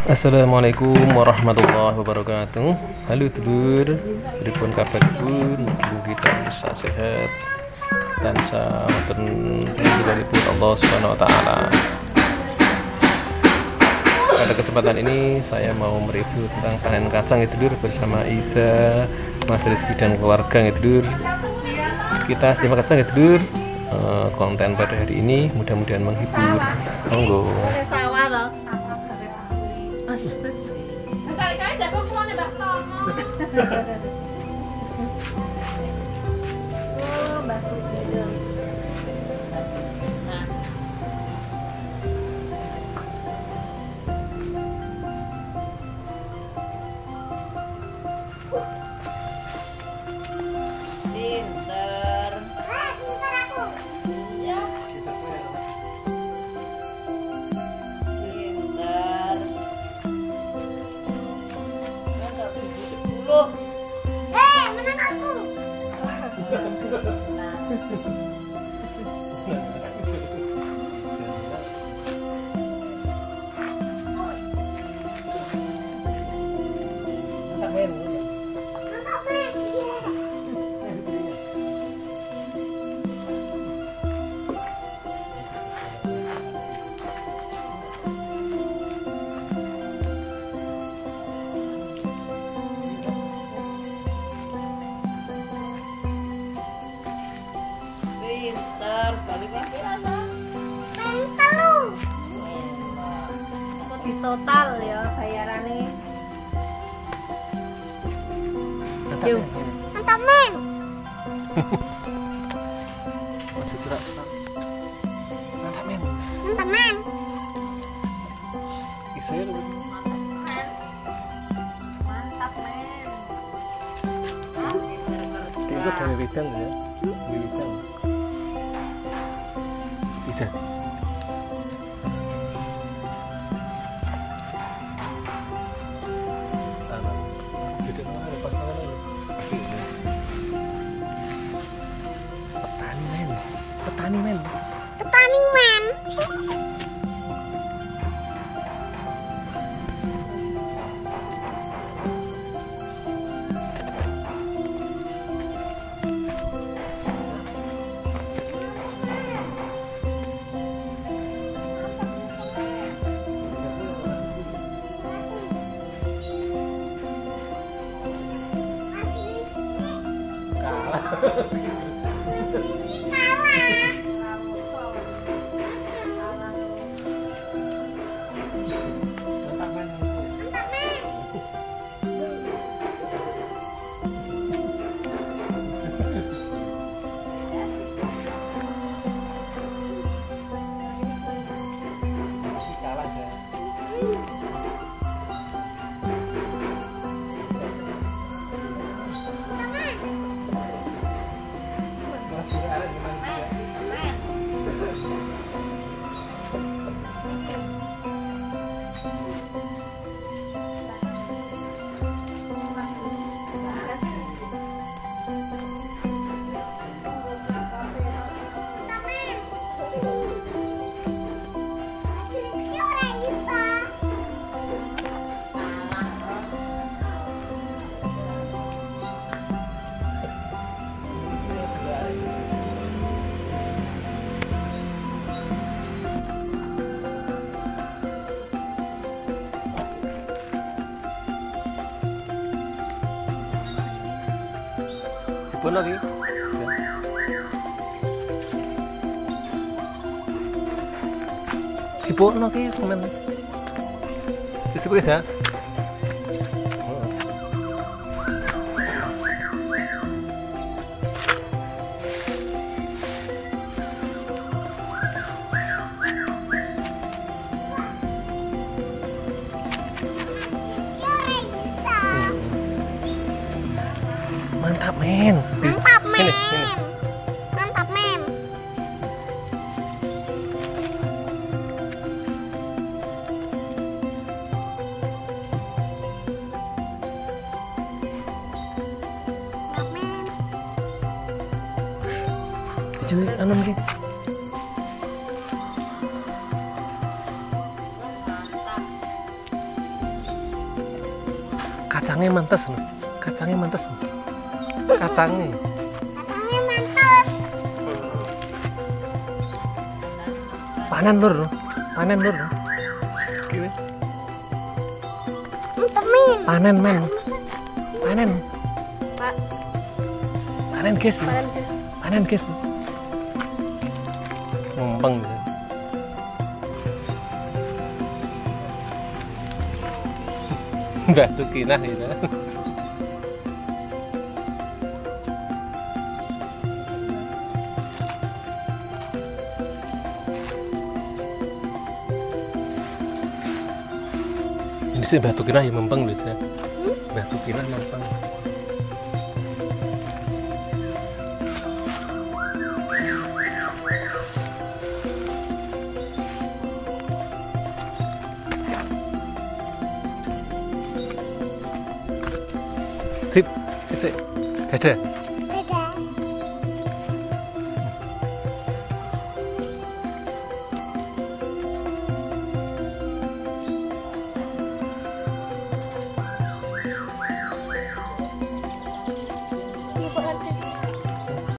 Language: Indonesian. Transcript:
Assalamualaikum warahmatullahi wabarakatuh. Halo dulur, pripun kabaripun? Mugi-mugi tansah sehat, tansah wonten ridhonipun Allah Subhanahu wa taala. Pada kesempatan ini saya mau mereview tentang panen kacang ya dulur bersama Isa, Mas Rizky dan keluarga ya dulur. Kita simak kacang ya dulur. Konten pada hari ini mudah-mudahan menghibur. Monggo. Total ya bayarannya. Yuk, mantap men. Mantap men. Mantap men. Saya lu. Mantap men. Itu dari wedang ya. Wedang. Bisa. Petani men. Petani men. Sipun lagi. Sipun lagi komen. Sipun ya. Mantap men. Mantap men. Ini. Mantap men. Mantap men. Cuy, anu lagi. Kacangnya mantes loh. Kacangnya mantes. Kacangnya. Kacangnya mantes. Panen lur. Panen lur. Gini. Temin. Panen men. Panen. Pak, Panen guys. kalian guys. Panen guys. Mumpeng. Batu kinah gitu. Ini sih batu kinah yang mempeng loh saya. Batu kinah mempeng. Sip, sip, sip. Dadah.